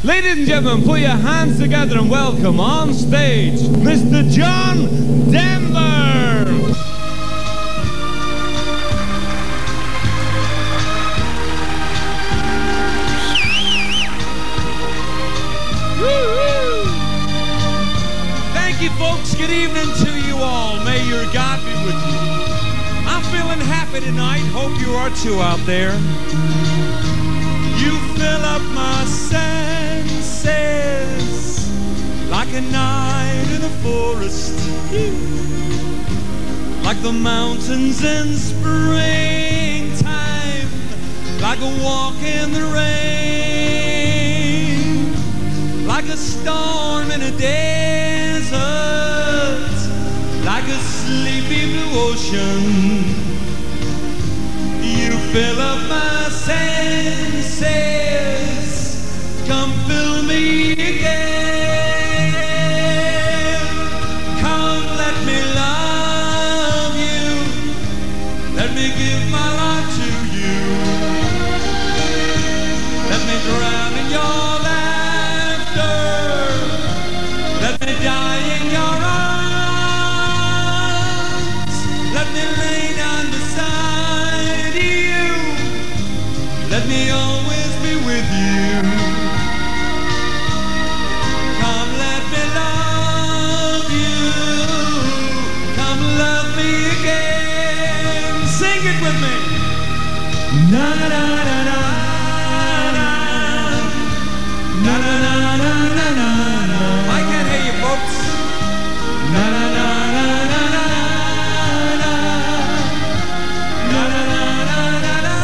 Ladies and gentlemen, put your hands together and welcome on stage, Mr. John Denver! Thank you, folks. Good evening to you all. May your God be with you. I'm feeling happy tonight. Hope you are too out there. You fill up my senses like a night in the forest, like the mountains in springtime, like a walk in the rain, like a storm in a desert, like a sleepy blue ocean. You fill up my senses, come fill me again. Come, let me love you, let me give my life to you. Let me drown in your laughter, let me die in your arms. Let me lay down beside you, let me always be with you. Come, let me love you, come love me again. Sing it with me. Na na na na na na na na na na na. I can't hear you, folks. Na na na na na na na na na na na na.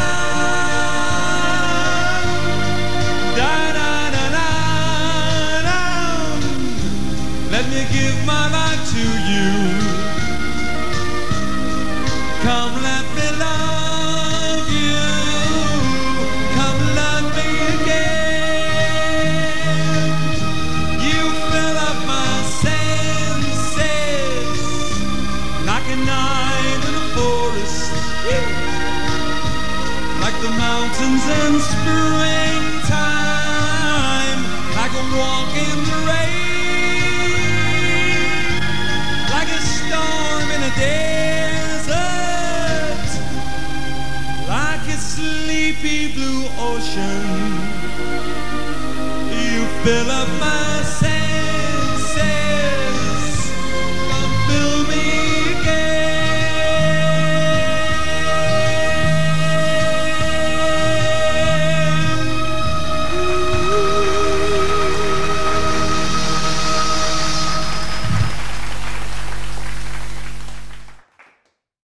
Let me give my life to you. Come, let me love you, come love me again. You fill up my senses like a night in a forest, like the mountains in springtime, like a walk in the rain, like a storm in a desert, like a sleepy blue ocean. You fill up my senses.